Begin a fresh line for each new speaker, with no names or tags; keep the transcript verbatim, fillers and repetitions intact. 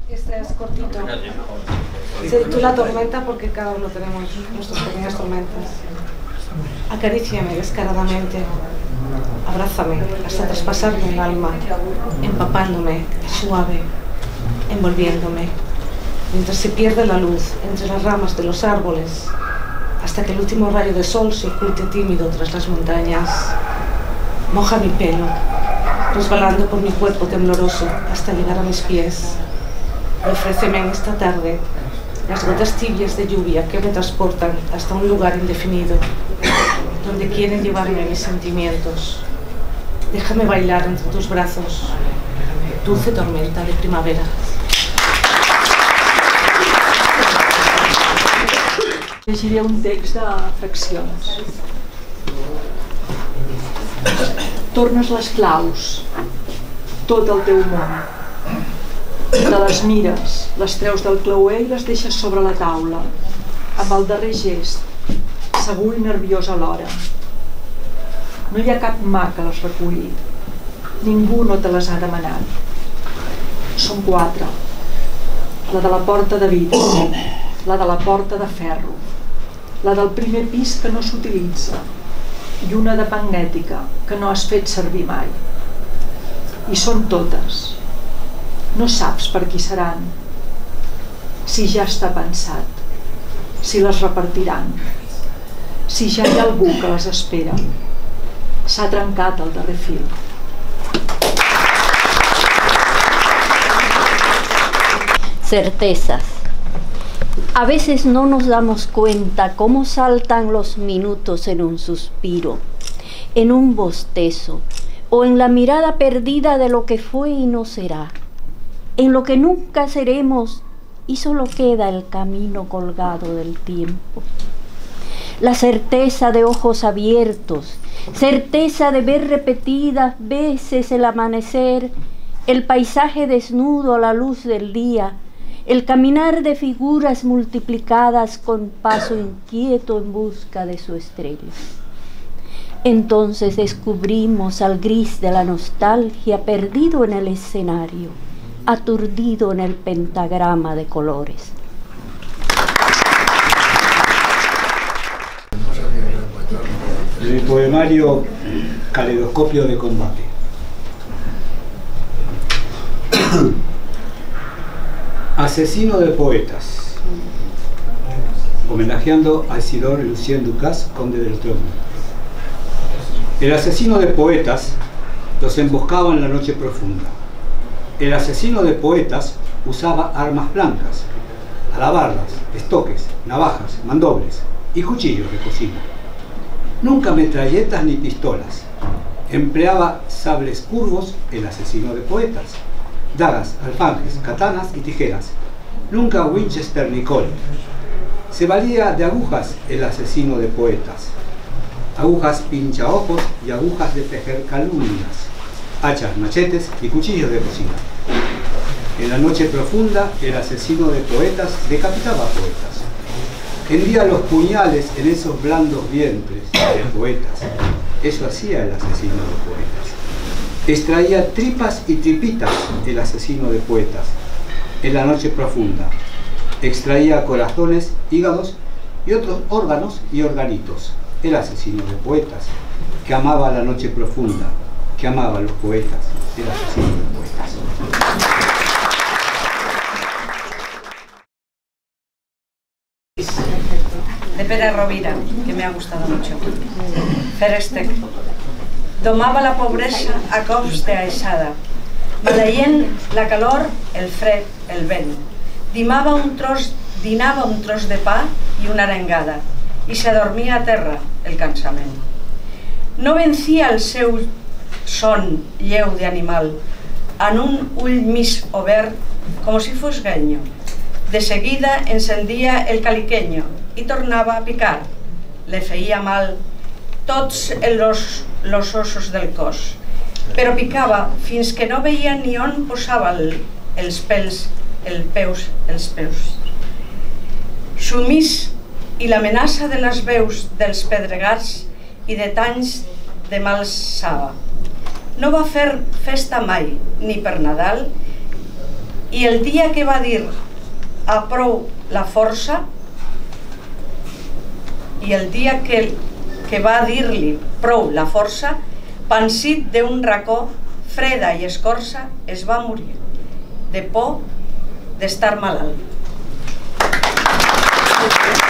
Este es cortito. Se titula Tormenta porque cada uno tenemos nuestras pequeñas tormentas. Acaríciame descaradamente, abrázame hasta traspasarme el alma, empapándome, suave, envolviéndome, mientras se pierde la luz entre las ramas de los árboles, hasta que el último rayo de sol se oculte tímido tras las montañas. Moja mi pelo, resbalando por mi cuerpo tembloroso hasta llegar a mis pies. Ofréceme en esta tarde las gotas tibias de lluvia que me transportan hasta un lugar indefinido, donde quieren llevarme mis sentimientos. Déjame bailar entre tus brazos, dulce tormenta de primavera.
Llegiré un text de fraccions. Tornes les claus, tot el teu món. Te les mires, les treus del clauer i les deixes sobre la taula, amb el darrer gest, segur i nerviós alhora. No hi ha cap mà que les reculli. Ningú no te les ha demanat. Són quatre. La de la porta de vidre, la de la porta de ferro, la del primer pis que no s'utilitza i una de magnètica que no has fet servir mai. I són totes. No saps per qui seran, si ja està pensat, si les repartiran, si ja hi ha algú que les espera. S'ha trencat el darrer fil.
Certezas. A veces no nos damos cuenta cómo saltan los minutos en un suspiro, en un bostezo, o en la mirada perdida de lo que fue y no será, en lo que nunca seremos y solo queda el camino colgado del tiempo. La certeza de ojos abiertos, certeza de ver repetidas veces el amanecer, el paisaje desnudo a la luz del día, el caminar de figuras multiplicadas con paso inquieto en busca de su estrella. Entonces descubrimos al gris de la nostalgia perdido en el escenario, aturdido en el pentagrama de colores.
En el poemario Caleidoscopio de combate. Asesino de poetas, homenajeando a Isidore Lucien Ducasse, conde del trono. El asesino de poetas los emboscaba en la noche profunda. El asesino de poetas usaba armas blancas, alabardas, estoques, navajas, mandobles y cuchillos de cocina. Nunca metralletas ni pistolas. Empleaba sables curvos el asesino de poetas, dagas, alfanjes, katanas y tijeras. Nunca Winchester ni Colt. Se valía de agujas el asesino de poetas. Agujas pinchaojos y agujas de tejer calumnias. Hachas, machetes y cuchillos de cocina. En la noche profunda, el asesino de poetas decapitaba poetas. Hendía los puñales en esos blandos vientres de poetas. Eso hacía el asesino de poetas. Extraía tripas y tripitas el asesino de poetas en la noche profunda. Extraía corazones, hígados y otros órganos y organitos. El asesino de poetas, que amaba la noche profunda, que amaba a los poetas, el asesino de poetas.
De Pere Rovira, que me ha gustado mucho. Ferestec. Domava la pobresa a cops de aixada, maleient la calor, el fred, el vent. Dimava un tros, dinava un tros de pa i una arengada, i s'adormia a terra el cansament. No vencia el seu son lleu d'animal, en un ull mig obert, com si fos guenyo. De seguida encendia el caliqueño i tornava a picar. Le feia mal tots los, los ossos del cos, però picava fins que no veia ni on posava el, els pèls, el peus, els peus. Sumís i l'amenaça de les veus dels pedregars i de tanys de malsava. No va fer festa mai, ni per Nadal, i el dia que va dir a prou la força, i el dia que, que va dir-li prou la força, pansit d'un racó, freda i escorça, es va morir, de por d'estar malalt.